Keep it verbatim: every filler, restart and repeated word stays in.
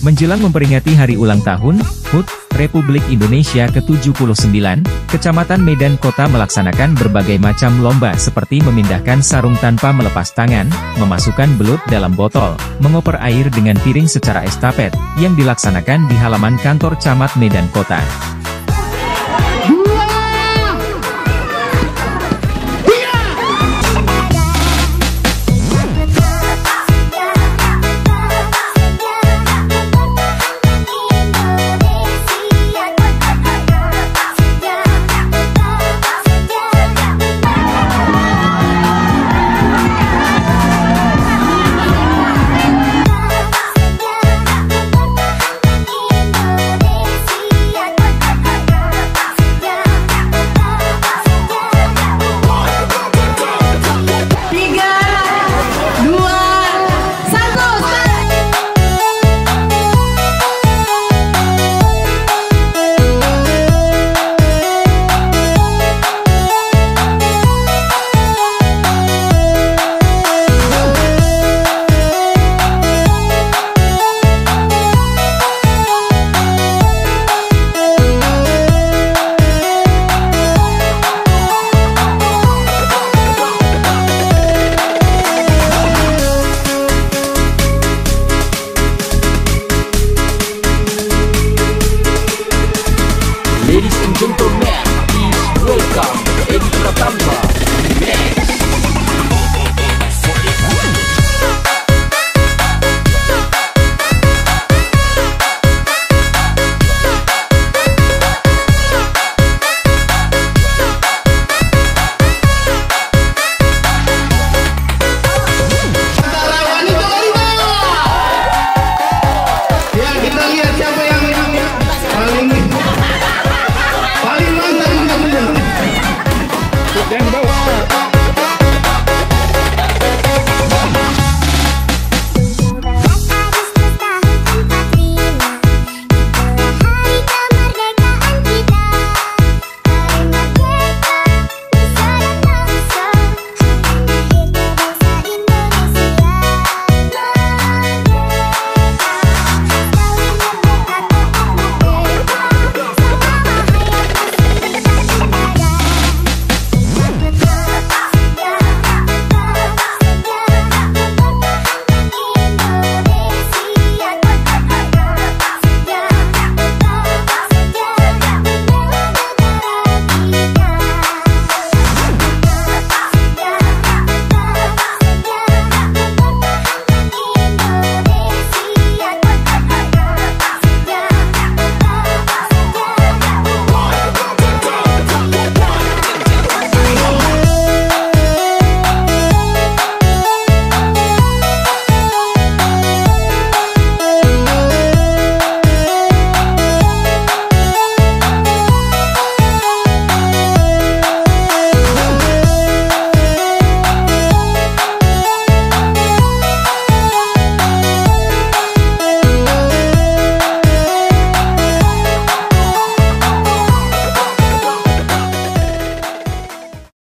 Menjelang memperingati hari ulang tahun H U T Republik Indonesia ke tujuh puluh sembilan, Kecamatan Medan Kota melaksanakan berbagai macam lomba seperti memindahkan sarung tanpa melepas tangan, memasukkan belut dalam botol, mengoper air dengan piring secara estafet, yang dilaksanakan di halaman kantor Camat Medan Kota.